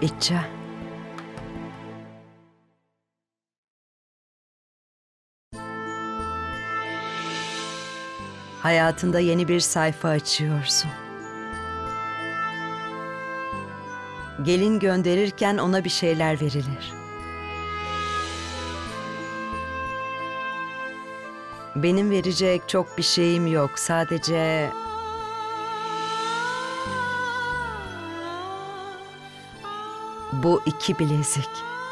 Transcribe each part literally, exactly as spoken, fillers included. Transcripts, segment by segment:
İtça. Hayatında yeni bir sayfa açıyorsun. Gelin gönderirken ona bir şeyler verilir. Benim verecek çok bir şeyim yok. Sadece bu iki bilezik.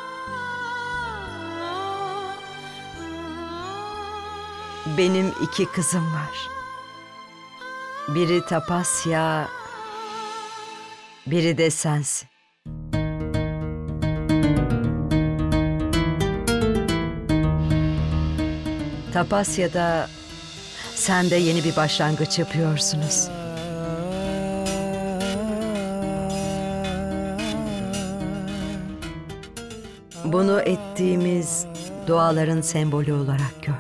Benim iki kızım var. Biri Tapasya, biri de sensin. Tapasya'da sen de yeni bir başlangıç yapıyorsunuz. Bunu ettiğimiz duaların sembolü olarak gör.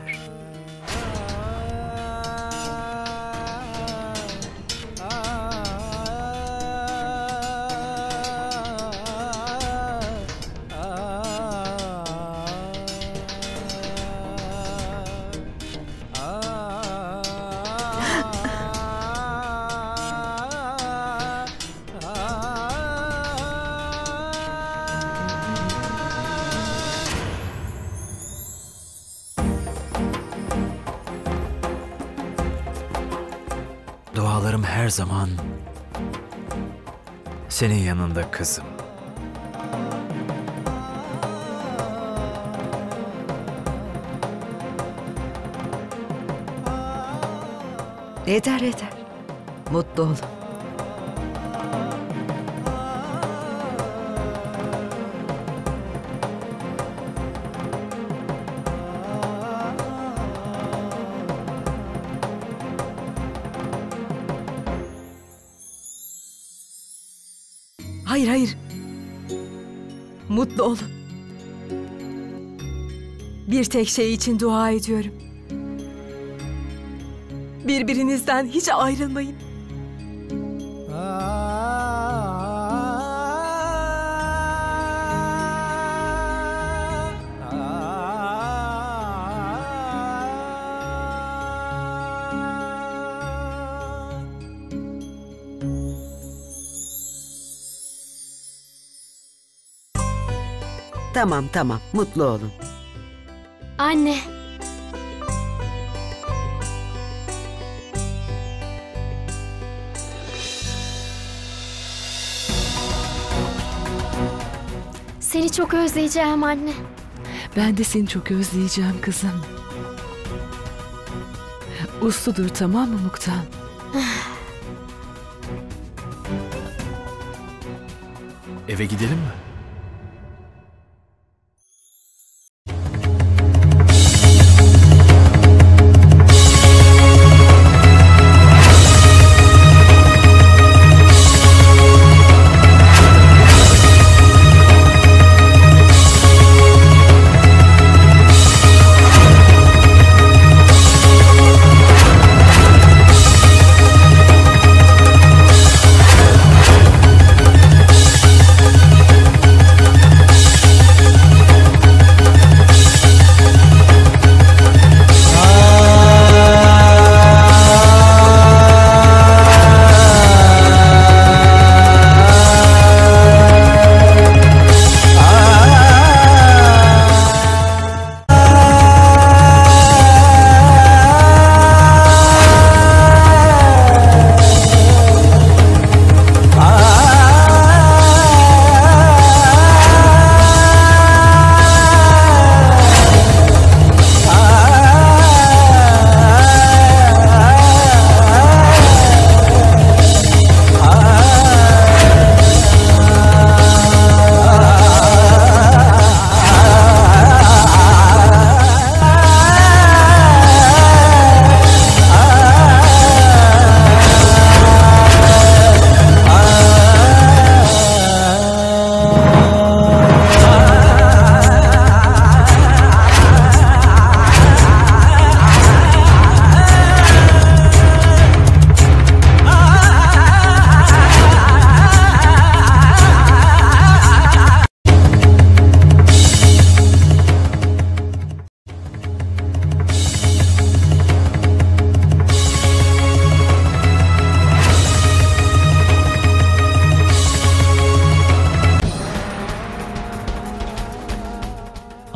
Dualarım her zaman senin yanında kızım. Yeter yeter. Mutlu olun. Hayır hayır. Mutlu olun. Bir tek şey için dua ediyorum. Birbirinizden hiç ayrılmayın. Tamam tamam, mutlu olun. Anne. Seni çok özleyeceğim anne. Ben de seni çok özleyeceğim kızım. Uslu dur, tamam mı Muktan? Eve gidelim mi?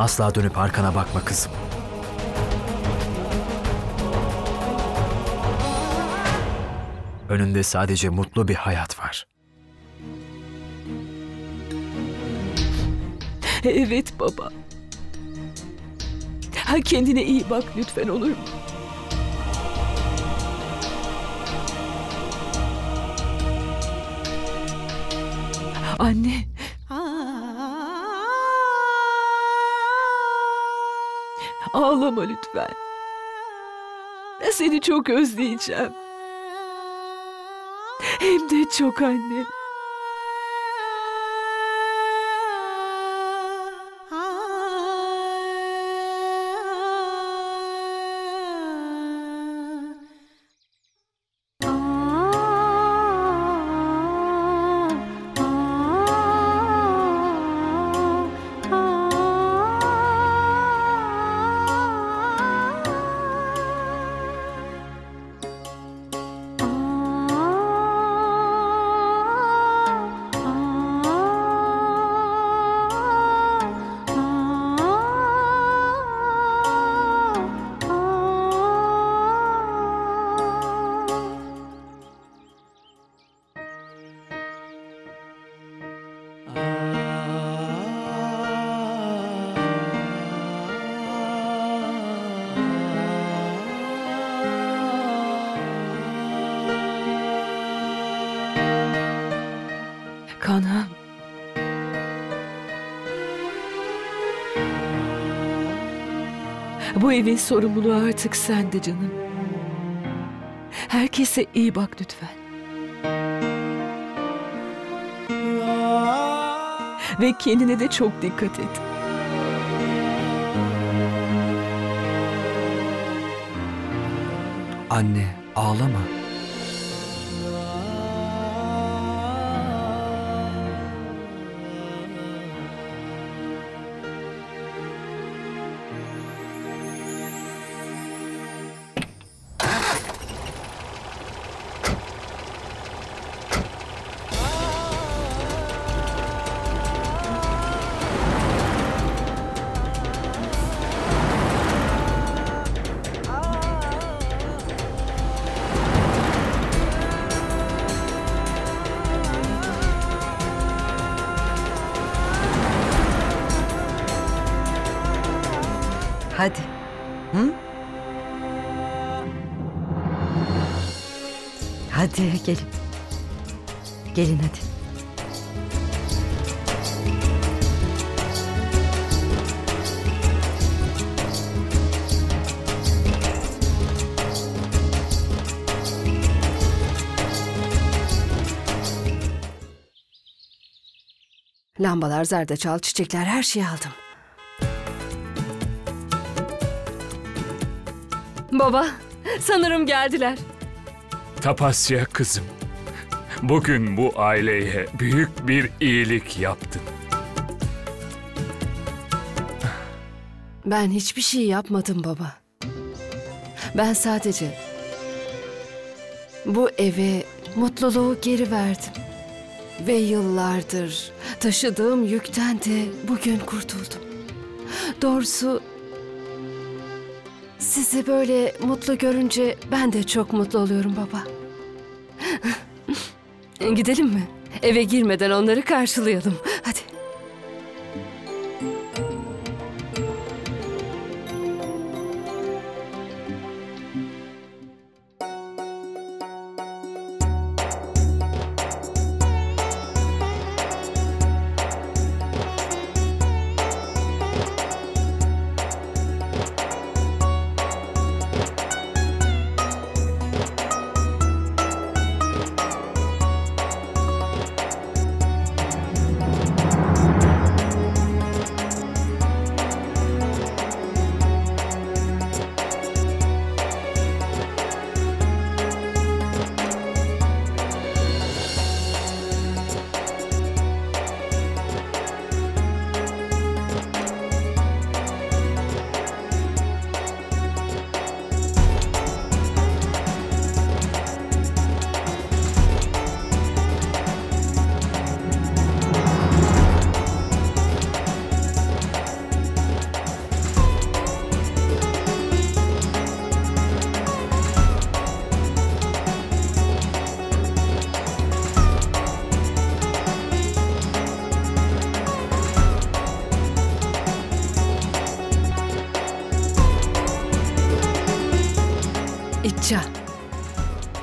Asla dönüp arkana bakma kızım. Önünde sadece mutlu bir hayat var. Evet baba. Ha, kendine iyi bak lütfen, olur mu? Anne. Ağlama lütfen. Seni çok özleyeceğim. Hem de çok anne. Kanham. Bu evin sorumluluğu artık sende canım. Herkese iyi bak lütfen. Ve kendine de çok dikkat et. Anne, ağlama. Hadi. Hı? Hadi gelin. Gelin hadi. Lambalar, zerdeçal, çiçekler, her şeyi aldım. Baba, sanırım geldiler. Tapasya kızım, bugün bu aileye büyük bir iyilik yaptın. Ben hiçbir şey yapmadım baba. Ben sadece bu eve mutluluğu geri verdim. Ve yıllardır taşıdığım yükten de bugün kurtuldum. Doğrusu sizi böyle mutlu görünce ben de çok mutlu oluyorum baba. Gidelim mi? Eve girmeden onları karşılayalım. Hadi.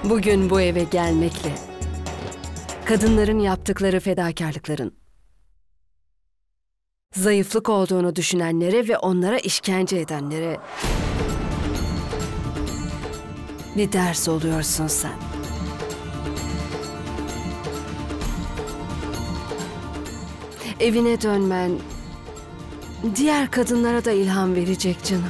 Bugün bu eve gelmekle kadınların yaptıkları fedakarlıkların zayıflık olduğunu düşünenlere ve onlara işkence edenlere bir ders oluyorsun sen. Evine dönmen diğer kadınlara da ilham verecek canım.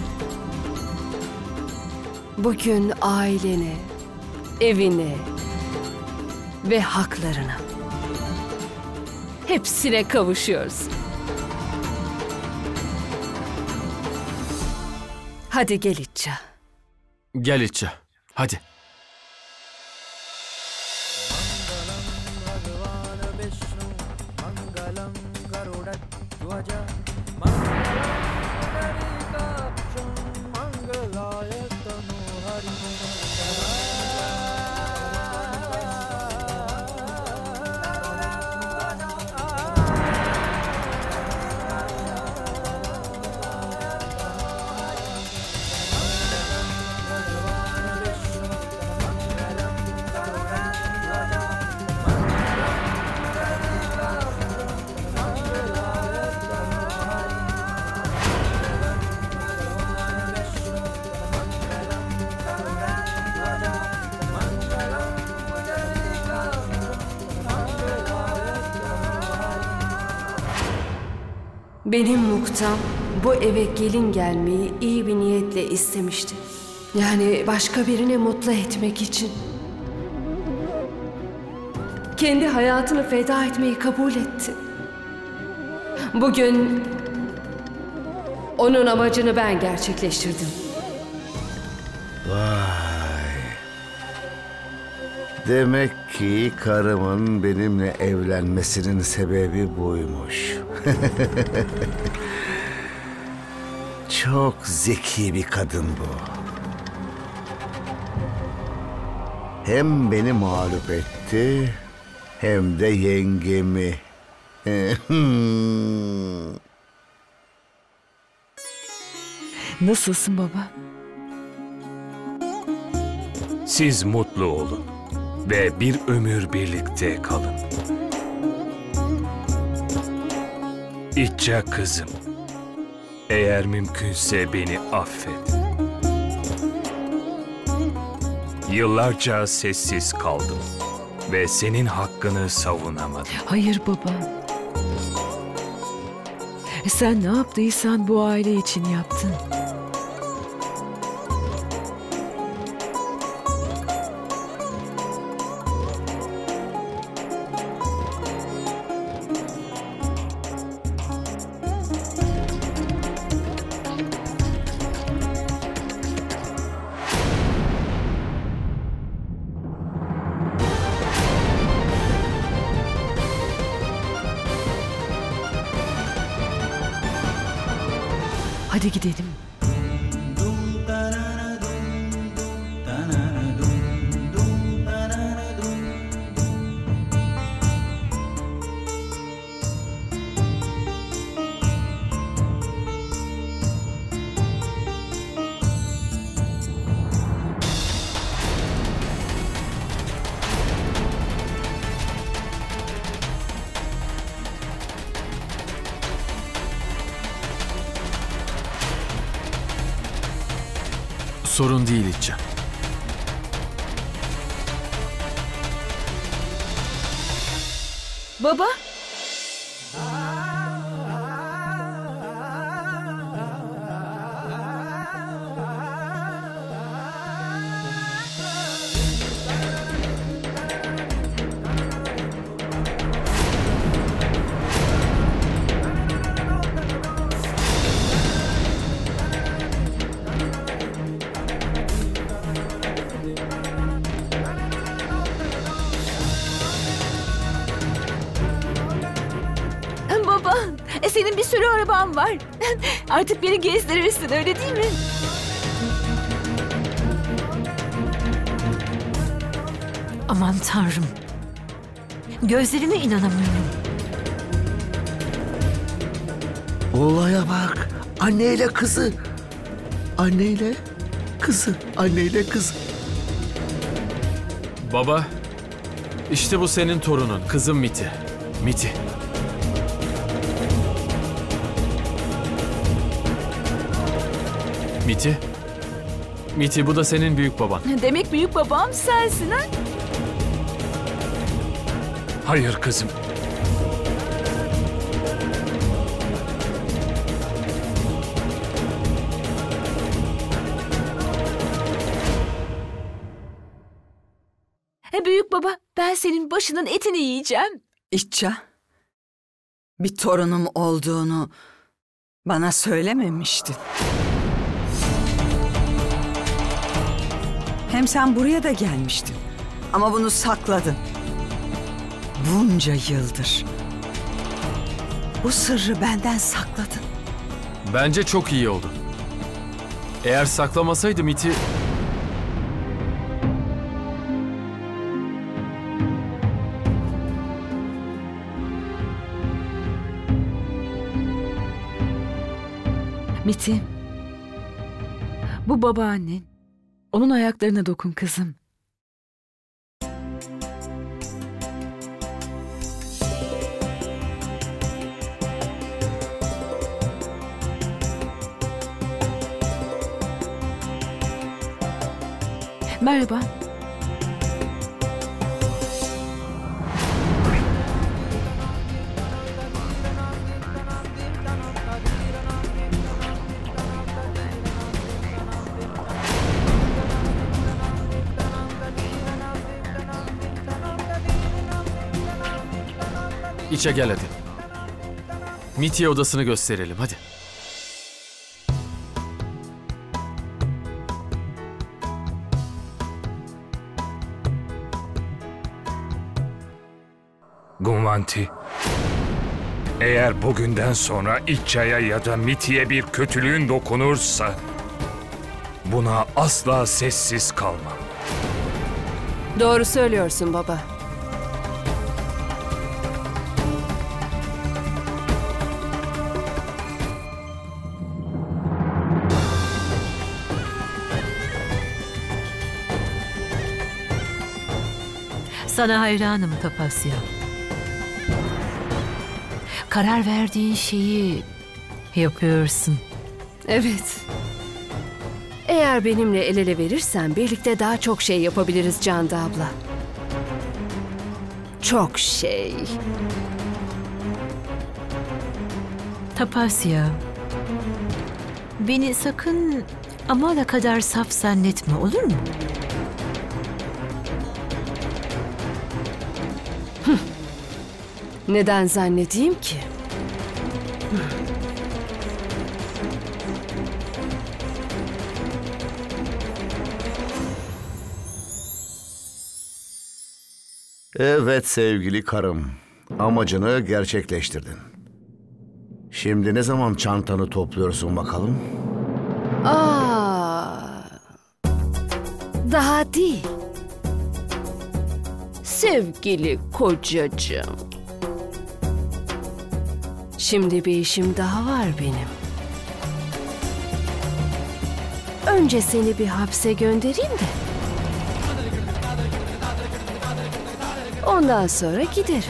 Bugün ailene, evine ve haklarına hepsine kavuşuyorsun. Hadi gel İtça. Gel İtça. Hadi. Benim Muktam bu eve gelin gelmeyi iyi bir niyetle istemişti. Yani başka birini mutlu etmek için. Kendi hayatını feda etmeyi kabul etti. Bugün onun amacını ben gerçekleştirdim. Vay. Demek ki karımın benimle evlenmesinin sebebi buymuş. Çok zeki bir kadın bu. Hem beni mağlup etti, hem de yengemi. Nasılsın baba? Siz mutlu olun ve bir ömür birlikte kalın. İtça kızım, eğer mümkünse beni affet. Yıllarca sessiz kaldım ve senin hakkını savunamadım. Hayır baba. Sen ne yaptıysan bu aile için yaptın. Hadi gidelim. Sorun değil İtça. Baba. Baba, e, senin bir sürü araban var. Artık beni gezdirirsin, öyle değil mi? Aman Tanrım. Gözlerime inanamıyorum. Olaya bak. Anneyle kızı. Anneyle kızı. Anneyle kızı. Baba, işte bu senin torunun, kızım Miti. Miti. Miti. Miti, bu da senin büyük baban. Demek büyük babam sensin ha? Hayır kızım. E, büyük baba, ben senin başının etini yiyeceğim. İtça, bir torunum olduğunu bana söylememiştin. Hem sen buraya da gelmiştin. Ama bunu sakladın. Bunca yıldır. Bu sırrı benden sakladın. Bence çok iyi oldu. Eğer saklamasaydı Miti... Miti, bu babaannen. Onun ayaklarına dokun kızım. Merhaba. İçe gel hadi. Miti'ye odasını gösterelim hadi. Gunvanti, eğer bugünden sonra İtça'ya ya da Miti'ye bir kötülüğün dokunursa buna asla sessiz kalma. Doğru söylüyorsun baba. Sana hayranım Tapasya. Karar verdiğin şeyi yapıyorsun. Evet. Eğer benimle el ele verirsen birlikte daha çok şey yapabiliriz Canda abla. Çok şey. Tapasya, beni sakın Amala kadar saf zannetme, olur mu? Neden zannedeyim ki? Evet sevgili karım, amacını gerçekleştirdin. Şimdi ne zaman çantanı topluyorsun bakalım? Aa, daha değil. Sevgili kocacığım. Şimdi bir işim daha var benim. Önce seni bir hapse göndereyim de. Ondan sonra giderim.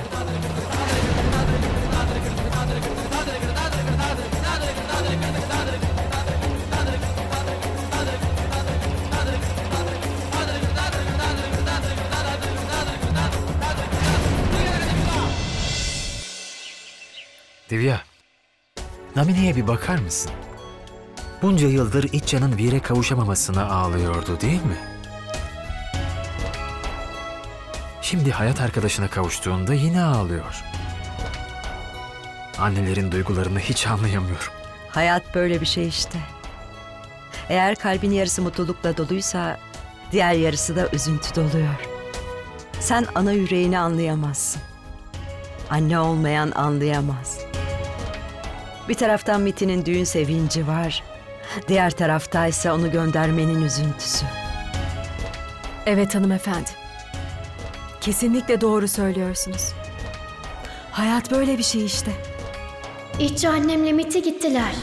Divya, Namine'ye bir bakar mısın? Bunca yıldır İtça'nın Vir'e kavuşamamasına ağlıyordu değil mi? Şimdi hayat arkadaşına kavuştuğunda yine ağlıyor. Annelerin duygularını hiç anlayamıyorum. Hayat böyle bir şey işte. Eğer kalbin yarısı mutlulukla doluysa diğer yarısı da üzüntü doluyor. Sen ana yüreğini anlayamazsın. Anne olmayan anlayamaz. Bir taraftan Miti'nin düğün sevinci var. Diğer tarafta ise onu göndermenin üzüntüsü. Evet hanımefendi. Kesinlikle doğru söylüyorsunuz. Hayat böyle bir şey işte. İtçi annemle Miti gittiler.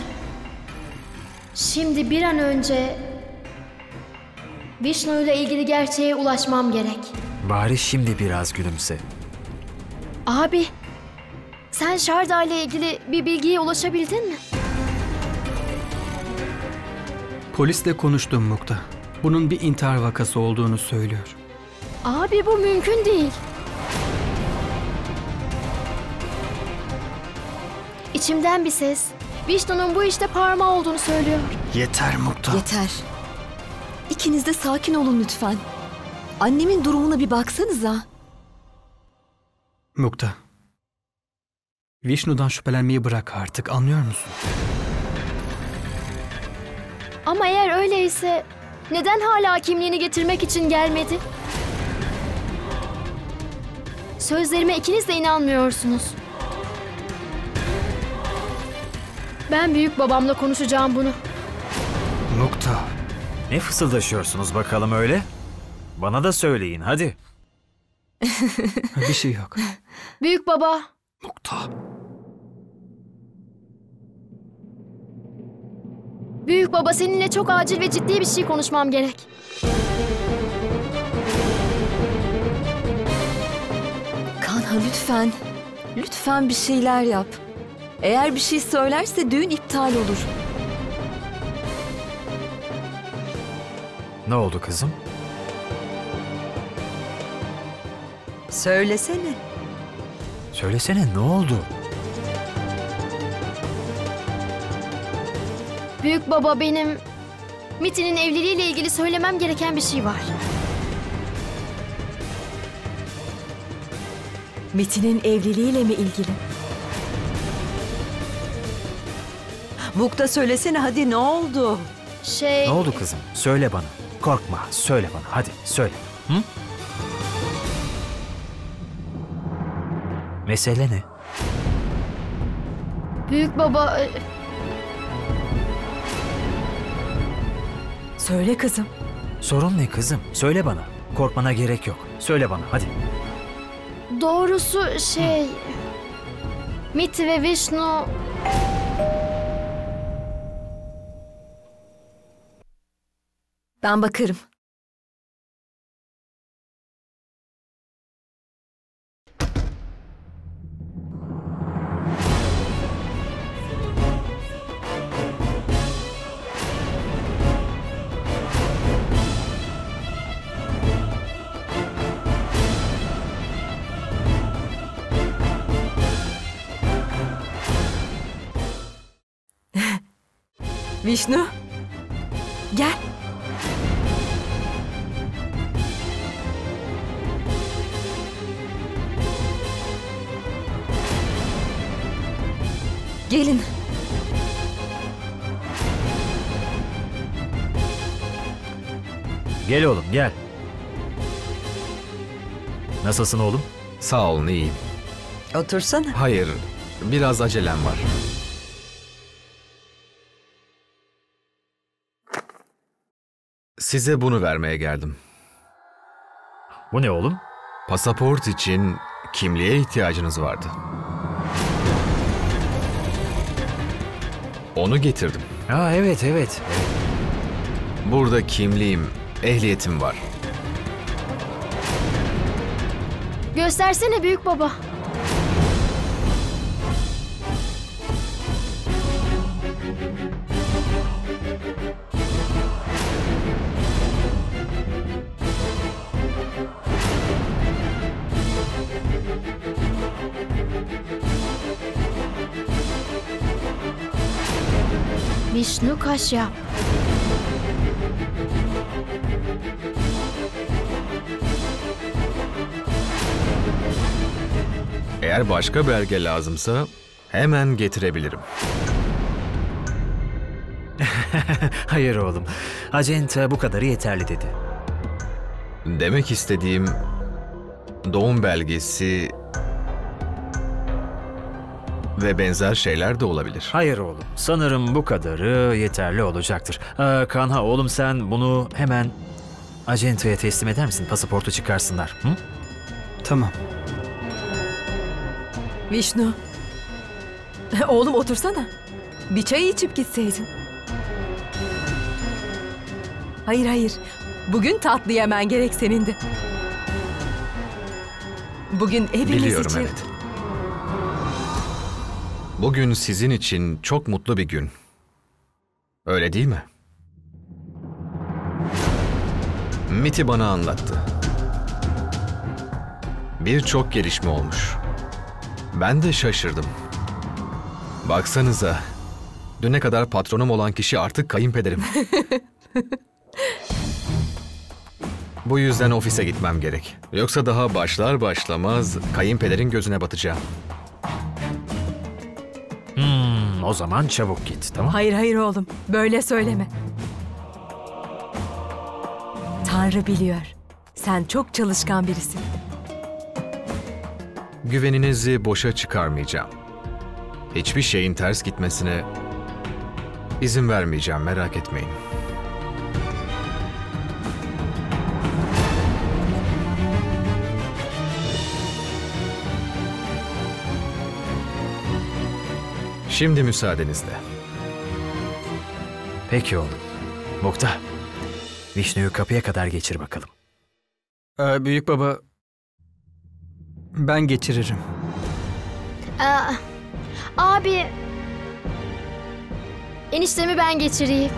Şimdi bir an önce Vishnu ile ilgili gerçeğe ulaşmam gerek. Bari şimdi biraz gülümse. Abi, sen Şarda ile ilgili bir bilgiye ulaşabildin mi? Polisle konuştum Mukta. Bunun bir intihar vakası olduğunu söylüyor. Abi bu mümkün değil. İçimden bir ses, Vishnu'nun bu işte parmağı olduğunu söylüyor. Yeter Mukta. Yeter. İkiniz de sakin olun lütfen. Annemin durumuna bir baksanıza. Mukta. Vishnu'dan şüphelenmeyi bırak artık, anlıyor musun? Ama eğer öyleyse neden hala kimliğini getirmek için gelmedi? Sözlerime ikiniz de inanmıyorsunuz. Ben büyük babamla konuşacağım bunu. Mukta. Ne fısıldaşıyorsunuz bakalım öyle? Bana da söyleyin hadi. Bir şey yok. Büyük baba. Mukta. Büyük baba, seninle çok acil ve ciddi bir şey konuşmam gerek. Kanha lütfen. Lütfen bir şeyler yap. Eğer bir şey söylerse düğün iptal olur. Ne oldu kızım? Söylesene. Söylesene ne oldu? Büyük baba, benim Miti'nin evliliğiyle ilgili söylemem gereken bir şey var. Metin'in evliliğiyle mi ilgili? Mukta söylesene hadi, ne oldu? Şey... Ne oldu kızım? Söyle bana. Korkma. Söyle bana. Hadi söyle. Hı? Mesele ne? Büyük baba... Söyle kızım. Sorun ne kızım? Söyle bana. Korkmana gerek yok. Söyle bana hadi. Doğrusu şey... Miti ve Vishnu... Ben bakarım. Vishnu. Gel. Gelin. Gel oğlum gel. Nasılsın oğlum? Sağ olun, iyiyim. Otursana. Hayır, biraz acelem var. Size bunu vermeye geldim. Bu ne oğlum? Pasaport için kimliğe ihtiyacınız vardı. Onu getirdim. Ha evet evet. Burada kimliğim, ehliyetim var. Göstersene büyük baba. Vishnu Kashyap. Eğer başka belge lazımsa hemen getirebilirim. Hayır oğlum. Acenta bu kadarı yeterli dedi. Demek istediğim doğum belgesi ve benzer şeyler de olabilir. Hayır oğlum. Sanırım bu kadarı yeterli olacaktır. Ee, Kanha oğlum sen bunu hemen acentaya teslim eder misin? Pasaportu çıkarsınlar. Hı? Tamam. Vishnu. Oğlum otursana. Bir çay içip gitseydin. Hayır hayır. Bugün tatlı yemen gerek senin de. Bugün hepimiz Biliyorum için... evet. Bugün sizin için çok mutlu bir gün. Öyle değil mi? Miti bana anlattı. Birçok gelişme olmuş. Ben de şaşırdım. Baksanıza, düne kadar patronum olan kişi artık kayınpederim. Bu yüzden ofise gitmem gerek. Yoksa daha başlar başlamaz kayınpederin gözüne batacağım. Hmm, o zaman çabuk git, tamam? Hayır hayır oğlum, böyle söyleme. Tanrı biliyor. Sen çok çalışkan birisin. Güveninizi boşa çıkarmayacağım. Hiçbir şeyin ters gitmesine izin vermeyeceğim, merak etmeyin. Şimdi müsaadenizle. Peki oğlum. Mukta, Vişnu'yu kapıya kadar geçir bakalım. Ee, büyük baba, ben geçiririm. Aa, abi, eniştemi ben geçireyim.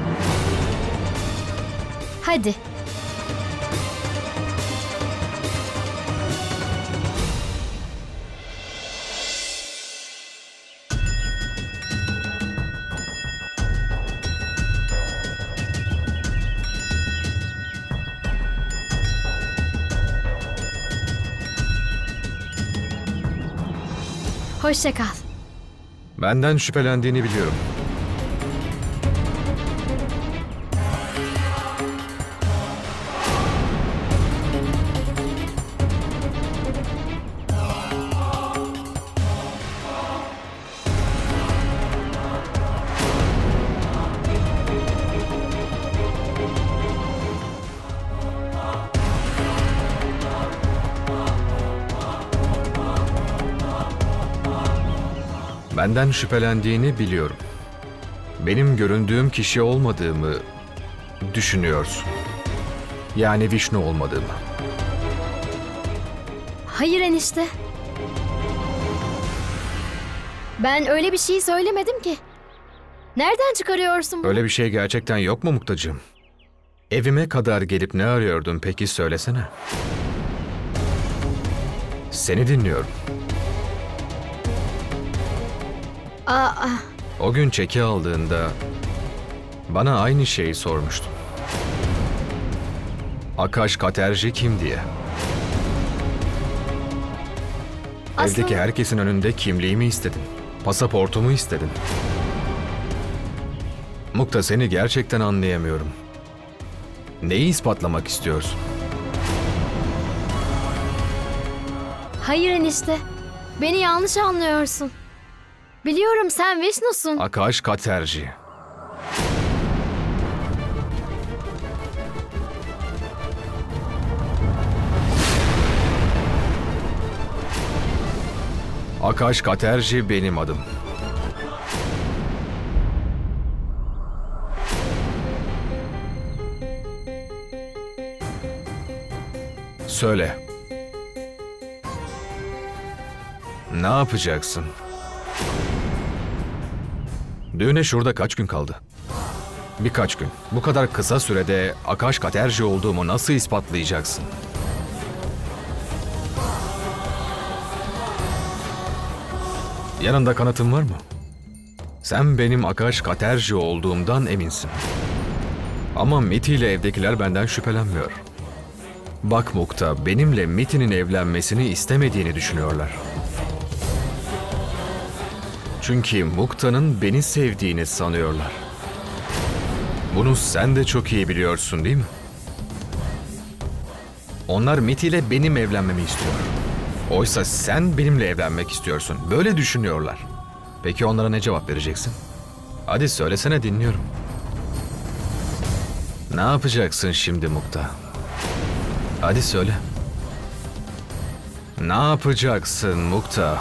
Hadi. Hoşça kal. Benden şüphelendiğini biliyorum. Benden şüphelendiğini biliyorum. Benim göründüğüm kişi olmadığımı düşünüyorsun. Yani Vişnu olmadığımı. Hayır enişte. Ben öyle bir şey söylemedim ki. Nereden çıkarıyorsun bunu? Öyle bir şey gerçekten yok mu Muktacığım? Evime kadar gelip ne arıyordun peki söylesene. Seni dinliyorum. Aa, O gün çeki aldığında bana aynı şeyi sormuştun. Akash Katerji kim diye. Aslında- Evdeki herkesin önünde kimliğimi istedin. Pasaportumu istedin. Mukta, seni gerçekten anlayamıyorum. Neyi ispatlamak istiyorsun? hayır enişte. Beni yanlış anlıyorsun. Biliyorum sen Vishnu'sun. Akash Katerji. Akash Katerji benim adım. Söyle. Ne yapacaksın? Düğüne şurada kaç gün kaldı? Birkaç gün. Bu kadar kısa sürede Akash Katerji olduğumu nasıl ispatlayacaksın? Yanında kanıtın var mı? Sen benim Akash Katerji olduğumdan eminsin. Ama Miti ile evdekiler benden şüphelenmiyor. Bak Mukta, benimle Miti'nin evlenmesini istemediğini düşünüyorlar. Çünkü Mukta'nın beni sevdiğini sanıyorlar. Bunu sen de çok iyi biliyorsun değil mi? Onlar Miti ile benim evlenmemi istiyor. Oysa sen benimle evlenmek istiyorsun. Böyle düşünüyorlar. Peki onlara ne cevap vereceksin? Hadi söylesene, dinliyorum. Ne yapacaksın şimdi Mukta? Hadi söyle. Ne yapacaksın Mukta?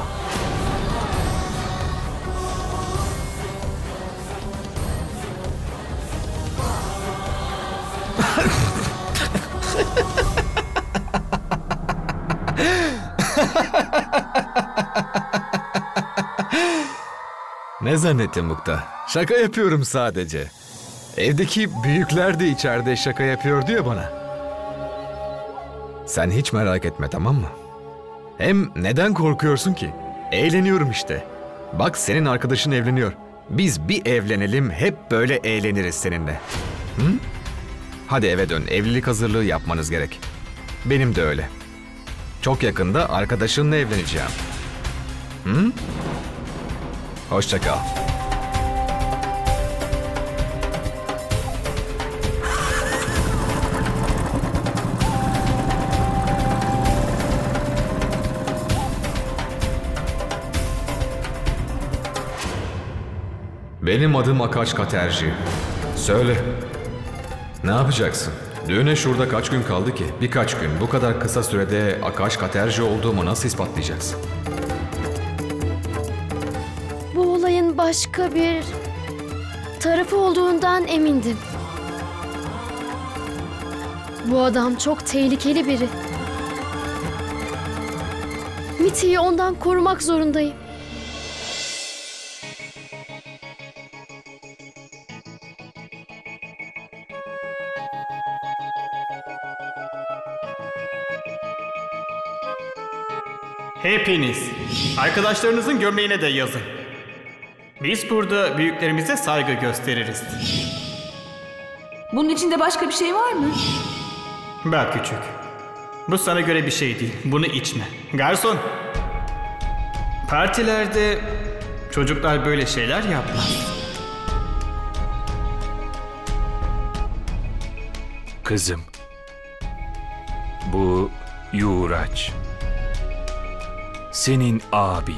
Ne zannettin Mukta? Şaka yapıyorum sadece. Evdeki büyükler de içeride şaka yapıyor diyor bana. Sen hiç merak etme, tamam mı? Hem neden korkuyorsun ki? Eğleniyorum işte. Bak, senin arkadaşın evleniyor. Biz bir evlenelim, hep böyle eğleniriz seninle. Hı? Hadi eve dön, evlilik hazırlığı yapmanız gerek. Benim de öyle. Çok yakında arkadaşınla evleneceğim. Hı? Hoşça kal. Benim adım Akash Katerji. Söyle. Ne yapacaksın? Düğüne şurada kaç gün kaldı ki? Birkaç gün. Bu kadar kısa sürede Akash Katerji olduğumu nasıl ispatlayacaksın? Bu olayın başka bir tarafı olduğundan emindim. Bu adam çok tehlikeli biri. Miti'yi ondan korumak zorundayım. Hepiniz arkadaşlarınızın gömleğine de yazın. Biz burada büyüklerimize saygı gösteririz. Bunun içinde başka bir şey var mı? Bak küçük, bu sana göre bir şey değil. Bunu içme. Garson, partilerde çocuklar böyle şeyler yapmaz. Kızım, bu Yuvraj. Senin abin.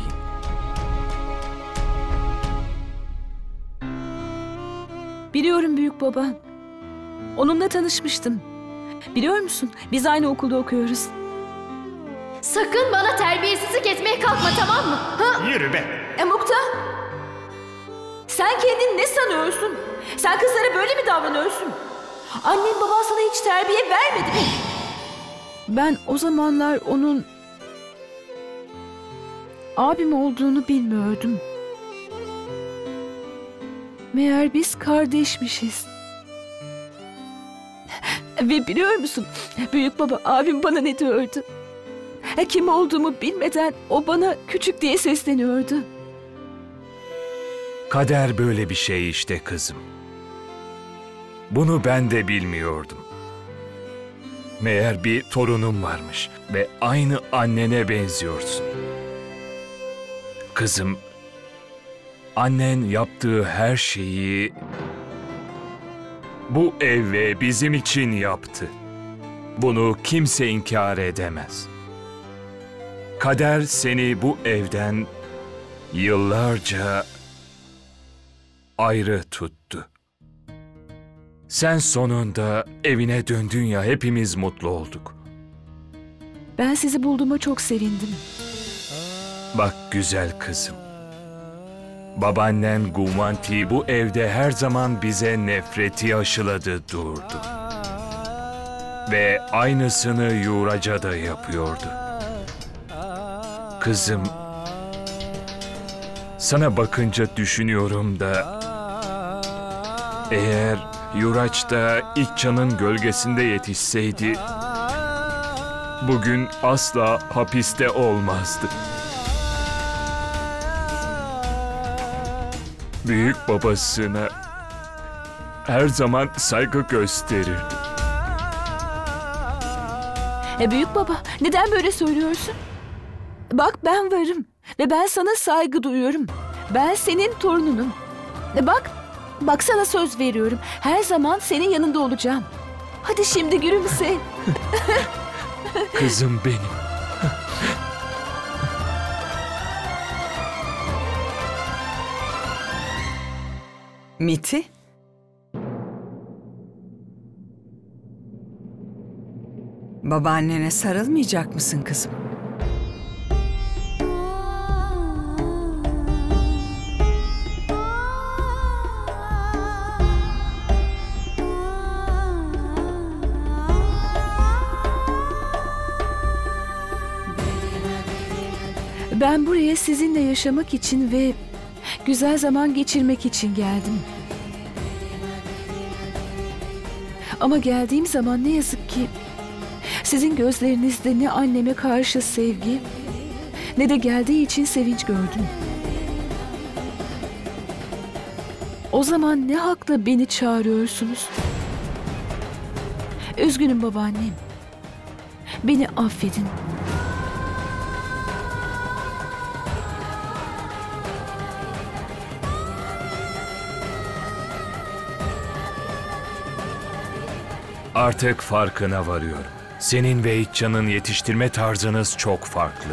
Biliyorum büyük baba. Onunla tanışmıştım. Biliyor musun? Biz aynı okulda okuyoruz. Sakın bana terbiyesizlik etmeye kalkma, tamam mı? Ha? Yürü be. E Mukta? Sen kendini ne sanıyorsun? Sen kızlara böyle mi davranıyorsun? Annen baban sana hiç terbiye vermedi mi? Ben o zamanlar onun abim olduğunu bilmiyordum. Meğer biz kardeşmişiz. Ve biliyor musun? Büyük baba, abim bana ne diyordu? Kim olduğumu bilmeden o bana küçük diye sesleniyordu. Kader böyle bir şey işte kızım. Bunu ben de bilmiyordum. Meğer bir torunum varmış ve aynı annene benziyorsun. Kızım, annen yaptığı her şeyi bu ev ve bizim için yaptı. Bunu kimse inkar edemez. Kader seni bu evden yıllarca ayrı tuttu. Sen sonunda evine döndün ya, hepimiz mutlu olduk. Ben sizi bulduğuma çok sevindim. Bak güzel kızım. Babaannen Gumanti bu evde her zaman bize nefreti aşıladı durdu. Ve aynısını Yuraj'a da yapıyordu. Kızım, sana bakınca düşünüyorum da eğer Yuraj da İkcan'ın gölgesinde yetişseydi bugün asla hapiste olmazdı. Büyük babasına her zaman saygı gösterirdi. E büyük baba, neden böyle söylüyorsun? Bak, ben varım ve ben sana saygı duyuyorum. Ben senin torununum. E bak, bak sana söz veriyorum. Her zaman senin yanında olacağım. Hadi şimdi gülümse. Kızım benim. Miti? Babaannene sarılmayacak mısın kızım? Ben buraya sizinle yaşamak için ve Güzel zaman geçirmek için geldim. Ama geldiğim zaman ne yazık ki sizin gözlerinizde ne anneme karşı sevgi ne de geldiği için sevinç gördüm. O zaman ne hakla beni çağırıyorsunuz? Üzgünüm babaannem. Beni affedin. Artık farkına varıyorum. Senin ve İtcan'ın yetiştirme tarzınız çok farklı.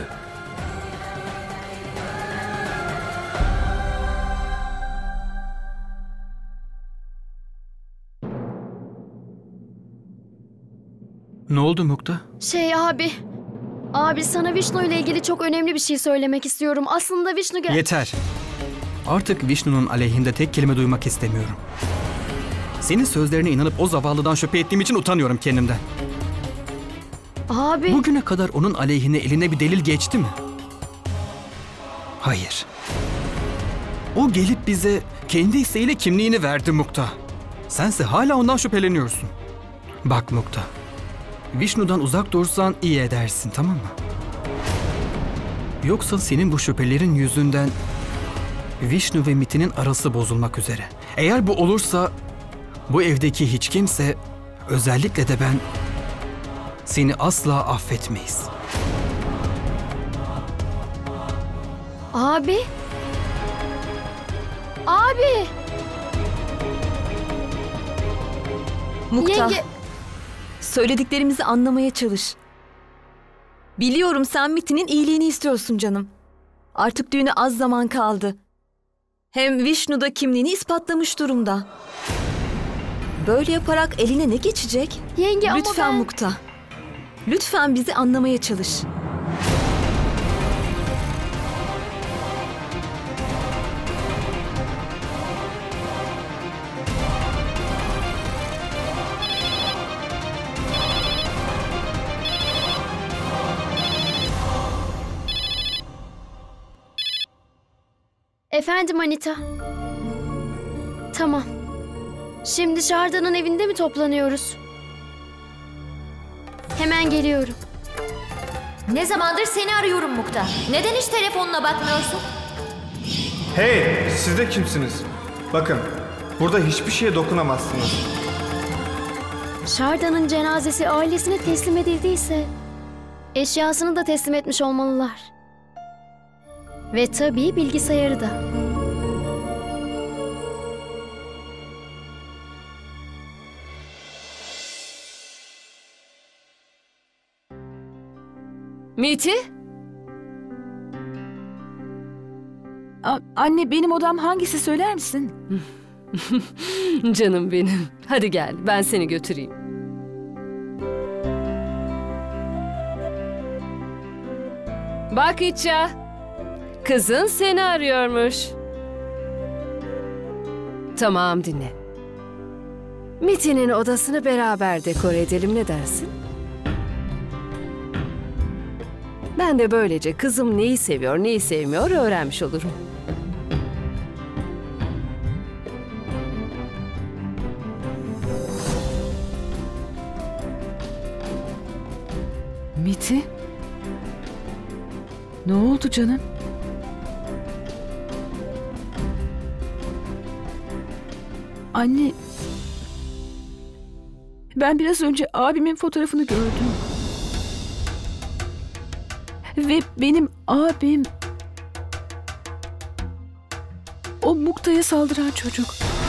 Ne oldu Mukta? Şey abi. Abi sana Vishnu ile ilgili çok önemli bir şey söylemek istiyorum. Aslında Vishnu... gel- Yeter. Artık Vishnu'nun aleyhinde tek kelime duymak istemiyorum. Senin sözlerine inanıp o zavallıdan şüphe ettiğim için utanıyorum kendimden. Abi... Bugüne kadar onun aleyhine eline bir delil geçti mi? Hayır. O gelip bize kendi isteğiyle kimliğini verdi Mukta. Sense hala ondan şüpheleniyorsun. Bak Mukta. Vishnu'dan uzak dursan iyi edersin, tamam mı? Yoksa senin bu şüphelerin yüzünden Vishnu ve Miti'nin arası bozulmak üzere. Eğer bu olursa bu evdeki hiç kimse, özellikle de ben, seni asla affetmeyiz. Abi. Abi. Mukta, Yenge... söylediklerimizi anlamaya çalış. Biliyorum sen Miti'nin iyiliğini istiyorsun canım. Artık düğüne az zaman kaldı. Hem Vishnu da kimliğini ispatlamış durumda. Böyle yaparak eline ne geçecek? Yenge ama Lütfen ben... Mukta. Lütfen bizi anlamaya çalış. Efendim Anita. Tamam. Şimdi Şarda'nın evinde mi toplanıyoruz? Hemen geliyorum. Ne zamandır seni arıyorum Mukta. Neden hiç telefonuna bakmıyorsun? Hey, siz de kimsiniz? Bakın, burada hiçbir şeye dokunamazsınız. Şarda'nın cenazesi ailesine teslim edildiyse eşyasını da teslim etmiş olmalılar. Ve tabii bilgisayarı da. Miti? A- anne benim odam hangisi söyler misin? Canım benim. Hadi gel, ben seni götüreyim. Bak İtça. Kızın seni arıyormuş. Tamam, dinle. Miti'nin odasını beraber dekor edelim, ne dersin? Ben de böylece kızım neyi seviyor, neyi sevmiyor öğrenmiş olurum. Miti? Ne oldu canım? Anne... Ben biraz önce abimin fotoğrafını gördüm. Ve benim abim... O Mukta'ya saldıran çocuk.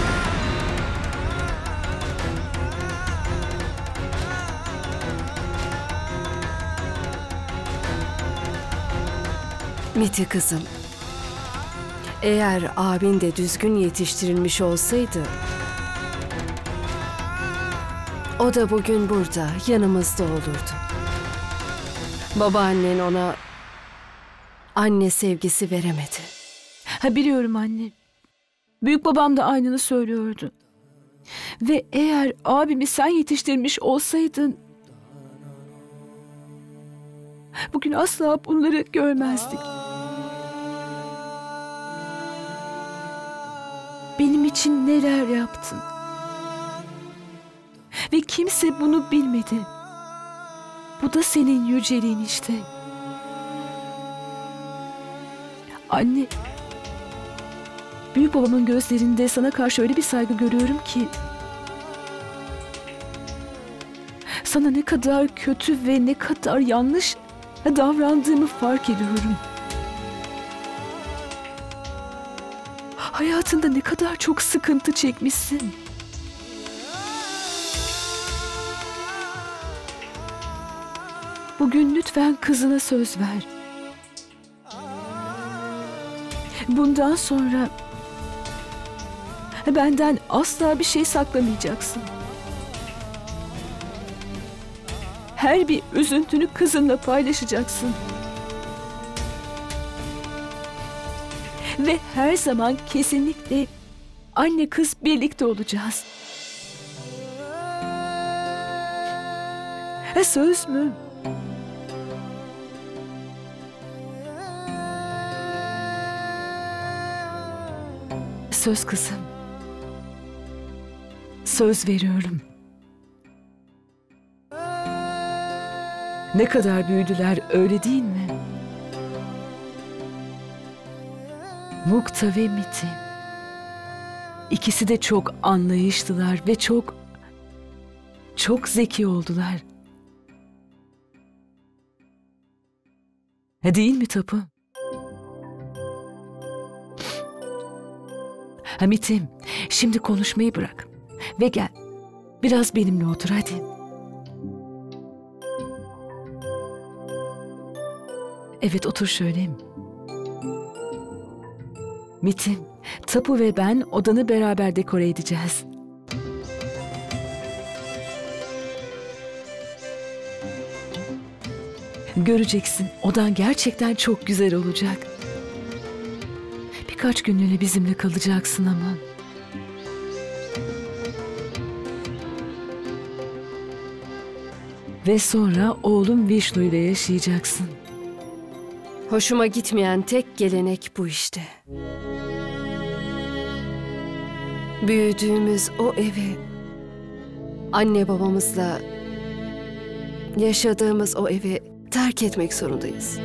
Miti kızım, eğer abin de düzgün yetiştirilmiş olsaydı, o da bugün burada yanımızda olurdu. Babaannen ona anne sevgisi veremedi. Ha biliyorum anne. Büyük babam da aynını söylüyordu. Ve eğer abimi sen yetiştirmiş olsaydın... Bugün asla bunları görmezdik. için neler yaptın. Ve kimse bunu bilmedi. Bu da senin yüceliğin işte. Anne, büyük babamın gözlerinde sana karşı öyle bir saygı görüyorum ki sana ne kadar kötü ve ne kadar yanlış davrandığımı fark ediyorum. Hayatında ne kadar çok sıkıntı çekmişsin. Bugün lütfen kızına söz ver. Bundan sonra benden asla bir şey saklamayacaksın. Her bir üzüntünü kızınla paylaşacaksın. Ve her zaman kesinlikle anne kız birlikte olacağız. Ha, söz mü? Söz kızım. Söz veriyorum. Ne kadar büyüdüler, öyle değil mi? Mukta ve Miti. İkisi de çok anlayışlılar ve çok, çok zeki oldular. Ha, değil mi Tapu? Ha Miti, şimdi konuşmayı bırak ve gel. Biraz benimle otur hadi. Evet, otur şöyle. Miti, Tapu ve ben odanı beraber dekore edeceğiz. Göreceksin, odan gerçekten çok güzel olacak. Birkaç günlüğüne bizimle kalacaksın ama. Ve sonra oğlum Vishnu ile yaşayacaksın. Hoşuma gitmeyen tek gelenek bu işte. Büyüdüğümüz o evi, anne babamızla yaşadığımız o evi terk etmek zorundayız.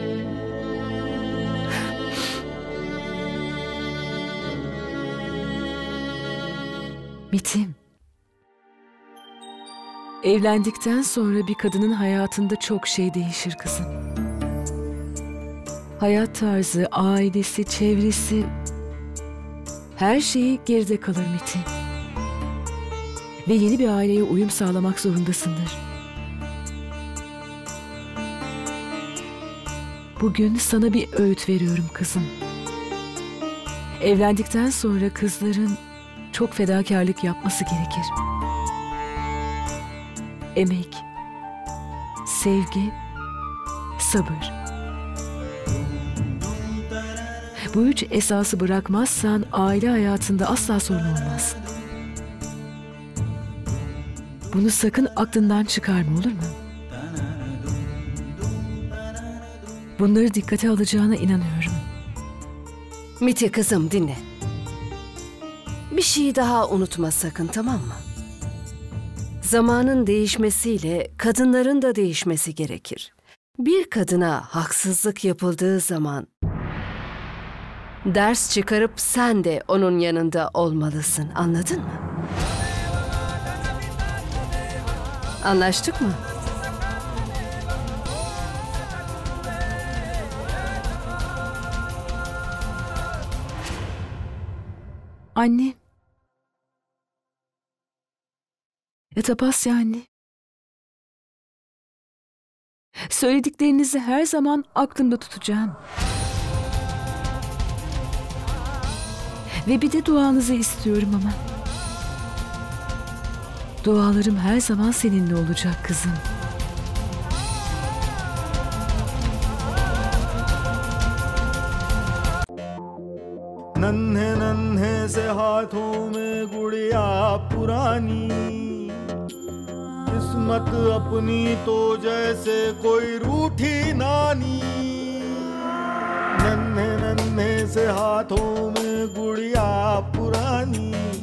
Mitim. Evlendikten sonra bir kadının hayatında çok şey değişir kızım. Hayat tarzı, ailesi, çevresi, her şeyi geride kalır Miti. Ve yeni bir aileye uyum sağlamak zorundasındır. Bugün sana bir öğüt veriyorum kızım. Evlendikten sonra kızların çok fedakarlık yapması gerekir. Emek, sevgi, sabır. Bu üç esası bırakmazsan aile hayatında asla sorun olmaz. Bunu sakın aklından çıkarma, olur mu? Bunları dikkate alacağına inanıyorum. Miti kızım, dinle. Bir şey daha unutma sakın, tamam mı? Zamanın değişmesiyle kadınların da değişmesi gerekir. Bir kadına haksızlık yapıldığı zaman ders çıkarıp sen de onun yanında olmalısın. Anladın mı? Anlaştık mı? Anne. Ya Tapasya anne. Söylediklerinizi her zaman aklımda tutacağım. Ve bir de duanızı istiyorum ama. Dualarım her zaman seninle olacak kızım. नन्हे नन्हे से हाथों में गुड़िया पुरानी, किस्मत अपनी तो जैसे कोई रूठी नानी। नन्हे नन्हे नन्हे से हाथों में गुड़िया पुरानी